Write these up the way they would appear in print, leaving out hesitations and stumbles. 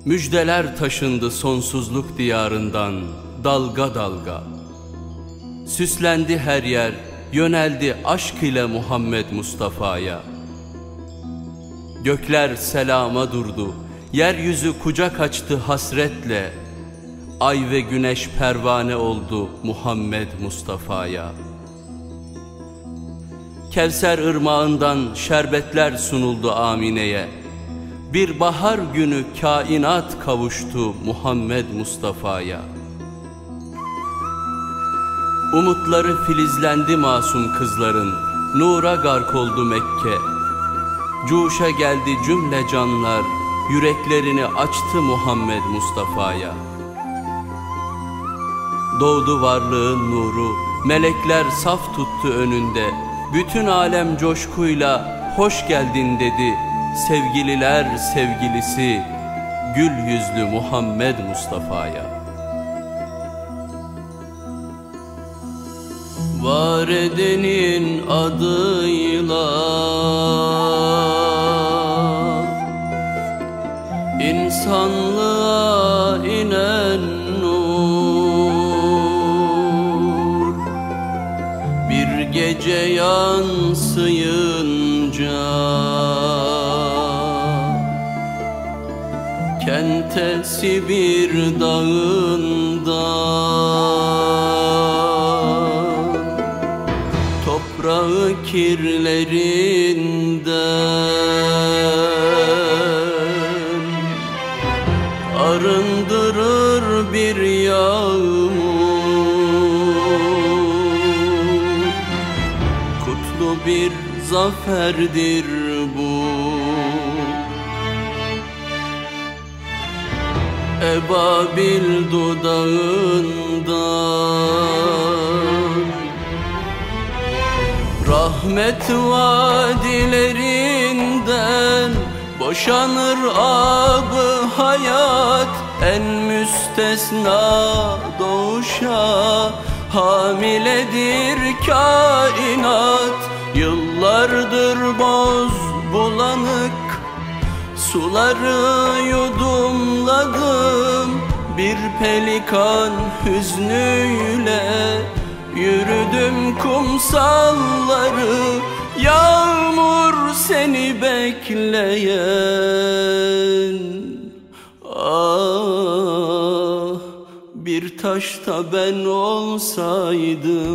Müjdeler taşındı sonsuzluk diyarından dalga dalga. Süslendi her yer, yöneldi aşk ile Muhammed Mustafa'ya. Gökler selama durdu, yeryüzü kucak açtı hasretle. Ay ve güneş pervane oldu Muhammed Mustafa'ya. Kevser ırmağından şerbetler sunuldu Amine'ye. Bir bahar günü kainat kavuştu Muhammed Mustafa'ya. Umutları filizlendi masum kızların, nura gark oldu Mekke. Cuşa geldi cümle canlar, yüreklerini açtı Muhammed Mustafa'ya. Doğdu varlığın nuru, melekler saf tuttu önünde. Bütün alem coşkuyla hoş geldin dedi. Sevgililer sevgilisi, gül yüzlü Muhammed Mustafa'ya. Var edenin adıyla insanlığa inen nur, bir gece yansıyınca Kente Sibir dağından, toprağı kirlerinden arındırır bir yağmur. Kutlu bir zaferdir bu. Ebabil dudağından, rahmet vadilerinden boşanır ab-ı hayat. En müstesna doğuşa hamiledir kainat. Yıllardır boz bulanık suları yudumladım, bir pelikan hüznüyle yürüdüm kumsalları. Yağmur seni bekleyen, ah bir taşta ben olsaydım.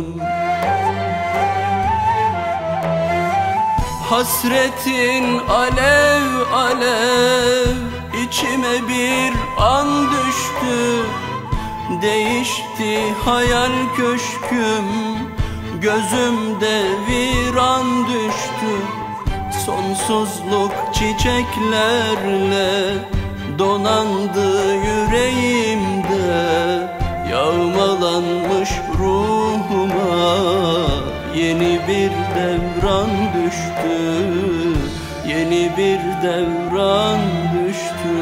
Hasretin alev alev içime bir an düştü. Değişti hayal köşküm, gözümde viran düştü. Sonsuzluk çiçeklerle donandı yüreğimde. Yağmalanmış ruhuma yeni bir devran düştü. Yeni bir devran düştü.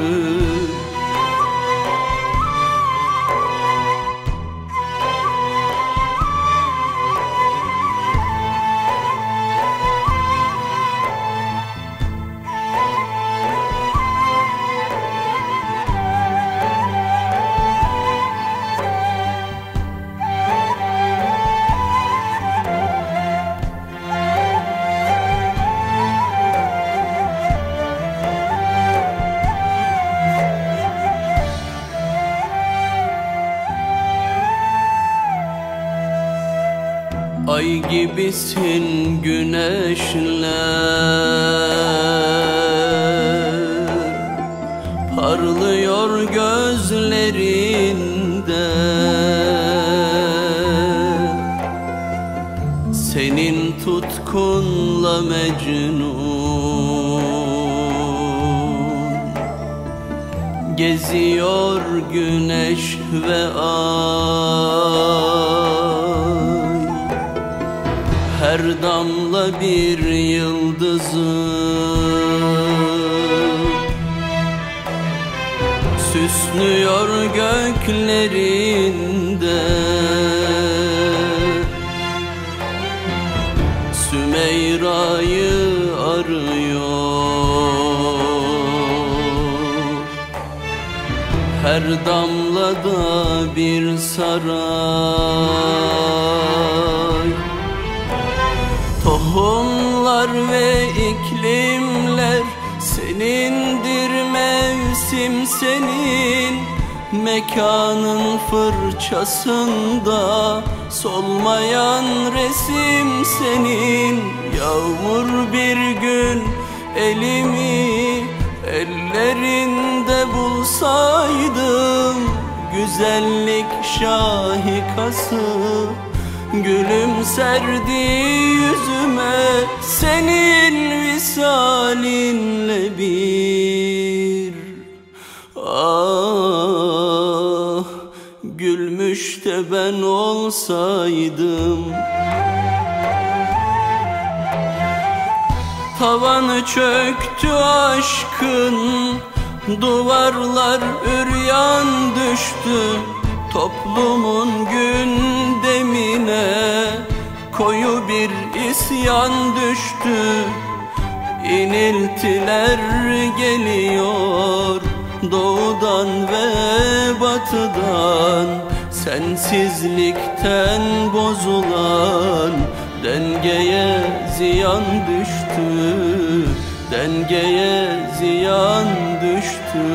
Ay gibisin güneşler, parlıyor gözlerinde. Senin tutkunla Mecnun geziyor güneş ve ay. Her damla bir yıldızı süslüyor göklerinde. Sümeyra'yı arıyor, her damlada bir saray. Tohumlar ve iklimler senindir, mevsim senin. Mekanın fırçasında solmayan resim senin. Yağmur bir gün elimi ellerinde bulsaydım, güzellik şahikası gülümserdi yüzüme. Senin visalinle bir gülmüş de ben olsaydım. Tavanı çöktü aşkın, duvarlar üryan düştü. Toplumun gündemine koyu bir isyan düştü. İniltiler geliyor doğudan ve batıdan. Sensizlikten bozulan dengeye ziyan düştü, dengeye ziyan düştü.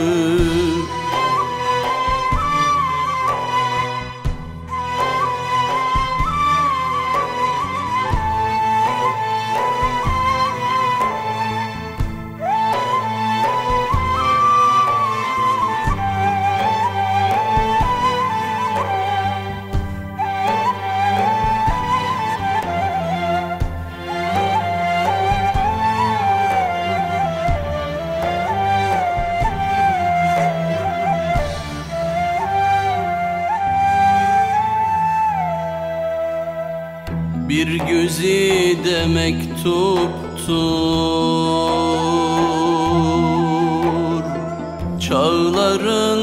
Bir güzide mektuptur, çağların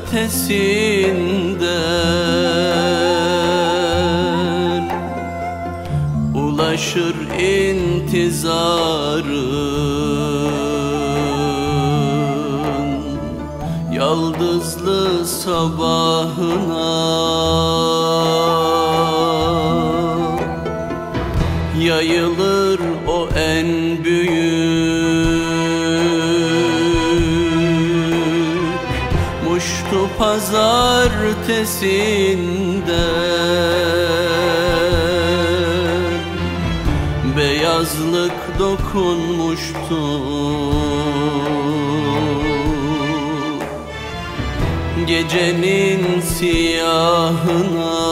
ötesinden ulaşır intizarın yaldızlı sabahına. Yayılır o en büyük muştu pazartesinden. Beyazlık dokunmuştu gecenin siyahına.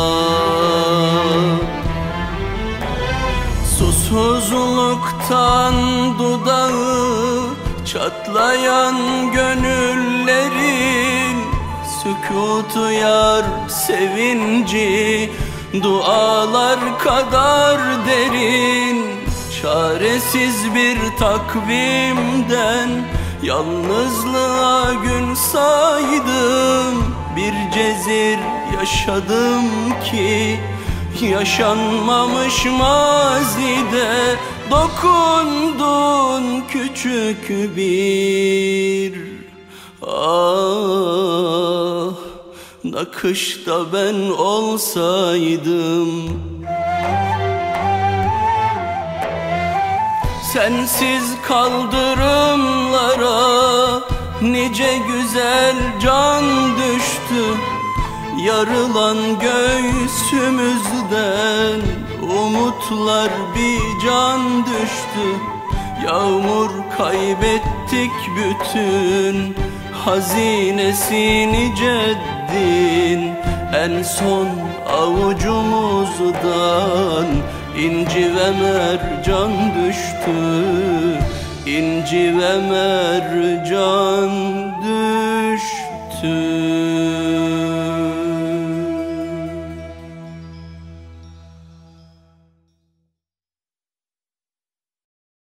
Susuzluktan dudağı çatlayan gönüllerin sükutu yar sevinci dualar kadar derin. Çaresiz bir takvimden yalnızlığa gün saydım. Bir cezir yaşadım ki yaşanmamış mazide. Dokundun küçük bir nakışta ben olsaydım. Sensiz kaldırımlara nice güzel can düştü. Yarılan göğsümüzden umutlar bir can düştü. Yağmur kaybettik bütün hazinesini ceddin. En son avucumuzdan inci ve mercan düştü, inci ve mercan düştü.